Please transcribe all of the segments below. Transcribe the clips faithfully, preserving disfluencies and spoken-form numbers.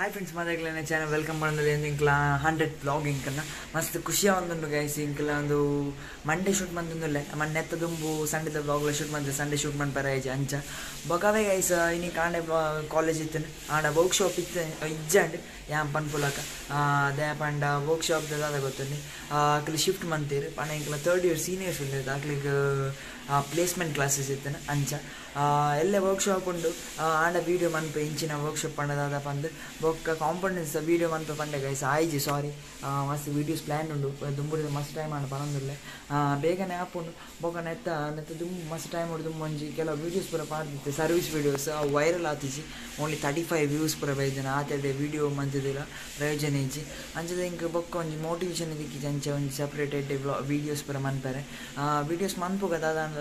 हाय friends मादागलेने channel welcome पण्णदल्ले इंकला हंड्रेड ब्लॉग इंकल्ना मस्त खुशी आवुंदुंडु गाइस इंकला ओंदु मंडे शूट मन्तुंदुल्ले मन नेत्त दुंबु संडे ब्लॉग शूट मन्ते संडे शूट मन्परे आइज अंच बकावे गाइस इनि कांडे कॉलेज इत्तन आड वर्कशॉप इत्त इज्जंड यां पन्पुलक दे पंड वर्कशॉप दादा गोत्तुंडि अकल शिफ्ट मन्तीर पण इंकला थर्ड इयर सीनियर्स उंडेद अकलिग प्लेसमेंट क्लासेस इत्तन अंच एल्ले वर्कशॉप उंडु आड वीडियो मन्पे इंचिन वर्कशॉप पंडदादा पंद बೊಕ್ಕ ಕಾಂಪೊನೆಂಟ್ಸ್ ವಿಡಿಯೋ ಮನ್ಪೆ ಪಂಡೆ ಗೈಸ್ ಆಯ್ಜಿ ಸಾರಿ ಮಸ್ತ್ ವಿಡಿಯೋಸ್ ಪ್ಲಾನ್ ಉಂಡು ದುಂಬುಡು ಮಸ್ತ್ ಟೈಮ್ ಆಂಡ್ ಪನೊಂದುಲ್ಲೆ ಬೇಗನೆ ಆಪುಂಡು ಬೊಕ್ಕ ನೆತ್ತ ನೆತ್ತ ದುಂಬು ಮಸ್ತ್ ಟೈಮ್ ಉಂಡು ದುಂಬು ಒಂಜಿ ಕೆಲವು ವೀಡಿಯೋಸ್ ಪೂರ ಪಾಡ್ದಿತ್ತೆ ಸರ್ವಿಸ್ ವೀಡಿಯೋಸ್ ವೈರಲ್ ಆತಿಜಿ ಓನ್ಲಿ ತರ್ಟಿ ಫೈವ್ ವ್ಯೂಸ್ ಪೂರ ಬೈದಿನ ಆತಡೆ ವಿಡಿಯೋ ಮಂತಿದಿಲ್ಲ ಪ್ರಯೋಜನ ಇಜ್ಜಿ ಅಂಚದ ಇಂಕ ಬೊಕ್ಕ ಒಂಜಿ ಮೋಟಿವೇಶನ್ ದಿಕ್ಕಿಜಿ ಅಂಚೆ ಒಂಜಿ ಸಪ್ರೇಟೆಡ್ ವೀಡಿಯೋಸ್ ಪೂರ ಮನ್ಪರೆ ವೀಡಿಯೋಸ್ ಮನ್ಪುಗ ದಾದಾನ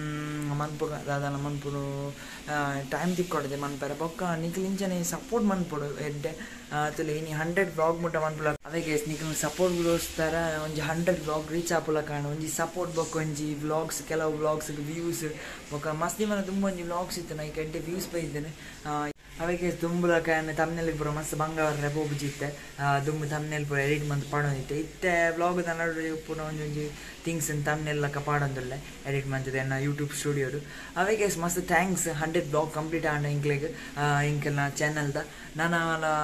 ಮನ್ಪುಗ ದಾದಾನ ಮನ್ಪುಡು ಟೈಮ್ ತಿಕ್ಕೊಡದೆ ಮನ್ಪರೆ ಬೊಕ್ಕ ನಿಕ್ಲಿಂಚನೆ ಸಪೋರ್ಟ್ ಮನ್ಪುಡು ಎಡ್ಡೆ ತುಲೆ ಇನಿ ಹಂಡ್ರೆಡ್ ಬ್ಲಾಗ್ ಮುಟ್ಟ ಮನ್ಪುಲ ಅವೇ ಗೈಸ್ ನಿಕ್ಲು ಸಪೋರ್ಟ್ ಗೋಸ್ಕರ ಒಂಜಿ ಹಂಡ್ರೆಡ್ ಬ್ಲಾಗ್ ರೀಚ್ ಆಪುಲ ಕಾರಣ ಒಂಜಿ ಸಪೋರ್ಟ್ ಬೊಕ್ಕ ಒಂಜಿ ವ್ಲಾಗ್ಸ್ ಕೆಲವು ವ್ಲಾಗ್ಸ್ ವ್ಯೂಸ್ ಬೊಕ್ಕ ಮಸ್ತ್ ದಿನ ತುಂಬ ಒಂಜಿ ವ್ಲಾಗ್ಸ್ ಇತ್ತು ನಾ ಈಗ ಎಡ್ಡೆ ವ್ಯೂಸ್ ಬೈದ್ದೇನೆ ಅವಕ್ಕೆ ದುಂಬುಲ ಕಾಯನೆ ತಮ್ನೆಲ್ ಪೂರ ಮಸ್ತ್ ಬಂಗಾರ ಬೋಬುಜಿತ್ತೆ ದುಂಬು ತಮ್ನೆಲ್ ಪೂರ ಎಡಿಟ್ ಮಂತ್ ಪಾಡೋದಿತ್ತೆ ಇತ್ತೆ ವ್ಲಾಗ್ ತನ್ನಡು ಪೂರ ಒಂಜೊಂಜಿ ಥಿಂಗ್ಸ್ ತಮ್ನೆಲ್ಲಕ ಪಾಡೊಂದುಲ್ಲೆ ಎಡಿಟ್ ಮಂತದೆ ಎನ್ನ ಯೂಟ್ಯೂಬ್ ಸ್ಟುಡಿಯೋಡು ಅವಕ್ಕೆ ಮಸ್ತ್ ಥ್ಯಾಂಕ್ಸ್ ಹಂಡ್ರೆಡ್ ಬ್ಲಾಗ್ ಕಂಪ್ಲೀಟ್ ಆಂಡ ಇಂಕ್ಲೆಗ್ ಇಂಕಲ್ನ ಚಾನಲ್ದ ನಾನು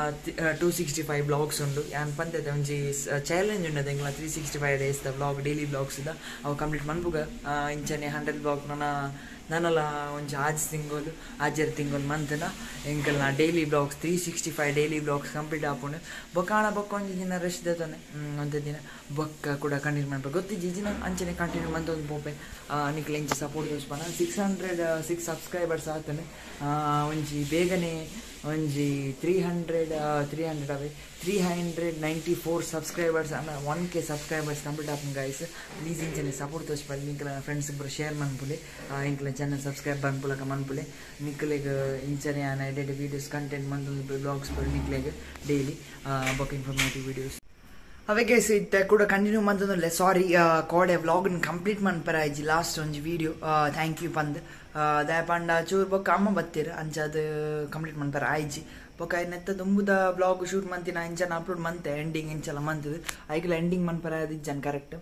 ಟೂ ಸಿಕ್ಸ್ಟಿ ಫೈವ್ ಬ್ಲಾಗ್ಸ್ ಉಂಡು ಯಾನ್ ಪಂತದೆ ಒಂಜಿ ಚಾಲೆಂಜ್ ಉಂಡದ ಇಂಕ್ಲ three sixty five days the blog daily blogs ಇದ್ದ ಅವು ಕಂಪ್ಲೀಟ್ ಮನ್ಪುಗ ಇಂಚನೆ ಹಂಡ್ರೆಡ್ ಬ್ಲಾಗ್ ನನ್ನ ನಾನಲ್ಲ ಒಂಜಿ ಆಜ್ ತಿಂಗೋಲು ಆಜರ್ ತಿಂಗೋಲು ಮಂತನ ಎಂಕಲ್ನ daily blogs three sixty five daily blogs complete ಆಪುಂಡು ಬೊಕ್ಕ ಆಣ ಬೊಕ್ಕ ಒಂಜಿ ದಿನ ರಶ್ ದತನೆ ಒಂದ ದಿನ ಬೊಕ್ಕ ಕೂಡ ಕಂಟಿನ್ಯೂ ಮಾಡ್ಬೇಕು ಗೊತ್ತಿಜ್ಜಿ ದಿನ ಅಂಚನೆ ಕಂಟಿನ್ಯೂ ಮಂತೊಂದು ಪೋಪೆ ನಿಕ್ಲ ಇಂಚೆ ಸಪೋರ್ಟ್ ತೋರಿಸ್ಪಾನ ಸಿಕ್ಸ್ ಹಂಡ್ರೆಡ್ ಸಿಕ್ಸ್ ಸಬ್ಸ್ಕ್ರೈಬರ್ಸ್ ಆತನೆ ಒಂಜಿ ಬೇಗನೆ ಒಂಜಿ ತ್ರೀ ಹಂಡ್ರೆಡ್ ತ್ರೀ ಹಂಡ್ರೆಡ್ ಅವೇ three hundred ninety four subscribers ಅನ್ನ ಒನ್ ಕೆ ಸಬ್ಸ್ಕ್ರೈಬರ್ಸ್ ಕಂಪ್ಲೀಟ್ ಆಪನ್ ಗೈಸ್ ಪ್ಲೀಸ್ ಇಂಚನೆ ಸಪೋರ್ಟ್ ತೋರಿಸ್ಪಾಡಿ ನಿಕ್ಲ ಫ್ರೆಂಡ್ಸ್ ಇಬ್ಬರು ಶೇರ್ ಮನ್ಪುಲೆ ಇಂಕ್ಲ ಚಾನಲ್ ಸಬ್ಸ್ಕ್ರೈಬ್ ಮನ್ಪುಲಕ ಮನ್ಪುಲೆ ನಿಕ್ಲೆಗ್ ಇಂಚನೆ ಆನ ಎಡೆಡ್ ವೀಡಿಯೋಸ್ ಕಂಟೆಂಟ್ ಮಂದೊಂದು ಬ್ಲಾಗ್ಸ್ ಪರ್ ನಿಕ್ಲೆಗ್ ಡೈಲಿ ಬೊಕ್ಕ ಇನ್ಫಾರ್ಮೇಟಿವ್ ವೀಡಿಯೋಸ್ ಅವೇ ಗೈಸ್ ಇತ್ತೆ ಕೂಡ ಕಂಟಿನ್ಯೂ ಮಂತೊಂದುಲ್ಲೆ ಸಾರಿ ಕೋಡೆ ವ್ಲಾಗ್ನ ಕಂಪ್ಲೀಟ್ ಮನ್ಪರ ಆಯ್ಜಿ ಲಾಸ್ಟ್ ಒಂಜಿ ವೀಡಿಯೋ ಥ್ಯಾಂಕ್ ಯು ಪಂದ್ ದಾಯ ಪಂಡ ಚೂರು ಬೊಕ್ಕ ಅಮ್ಮ ಬತ್ತೀರ ಅಂಚ ಅದು ಕಂಪ್ಲೀಟ್ ಮನ್ಪರ ಆಯ್ಜಿ ಬೊಕ್ಕ ನೆತ್ತ ದುಂಬುದ ಬ್ಲಾಗ್ ಶೂಟ್ ಮಂತಿನ ಇಂಚನ ಅಪ್ಲೋಡ್ ಮಂತೆ ಎಂಡಿಂಗ್ ಇಂಚೆಲ್ಲ ಮಂತದು ಐಕಲ ಎಂಡಿಂಗ್ ಮನ್ಪರ ಇಜ್ಜನ್ ಕರೆಕ್ಟ್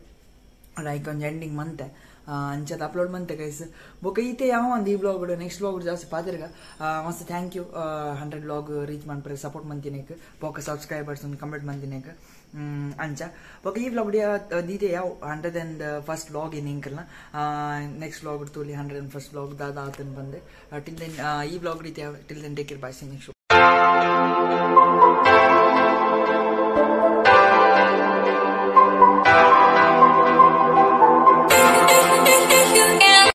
ಐಕ ಒಂಜಿ ಎಂಡಿಂಗ್ ಮಂತೆ ಅಂಚದ ಅಪ್ಲೋಡ್ ಮಂತೆ ಗೈಸ್ ಬೊಕ್ಕ ಈತೆ ಯಾವ ಒಂದು ಈ ಬ್ಲಾಗ್ ನೆಕ್ಸ್ಟ್ ಬ್ಲಾಗ್ ಜಾಸ್ತಿ ಪಾತಿರ್ಗ ಮಸ್ತ್ thank you hundred blog reach ಮನ್ಪರೆ ಸಪೋರ್ಟ್ ಮಂತಿನೇಕ್ ಬೊಕ್ಕ ಸಬ್ಸ್ಕ್ರೈಬರ್ಸ್ ಒಂದು ಕಂಪ್ಲೀಟ್ ಮಂತಿನೇಕ್ ಅಂಚ ಬೊಕ್ಕ ಈ ಬ್ಲಾಗ್ ದೀತೆ ಯಾವ hundred and first blog in ಇಂಕಲ್ನ ನೆಕ್ಸ್ಟ್ ಬ್ಲಾಗ್ ತೋಲಿ ಹಂಡ್ರೆಡ್ ಆ್ಯಂಡ್ ಫಸ್ಟ್ ಬ್ಲಾಗ್ ದಾದ ಆತನ್ ಬಂದೆ ಟಿಲ್ ದೆನ್ ಈ ಬ್ಲಾಗ್ ರೀತಿ till then take care bye see next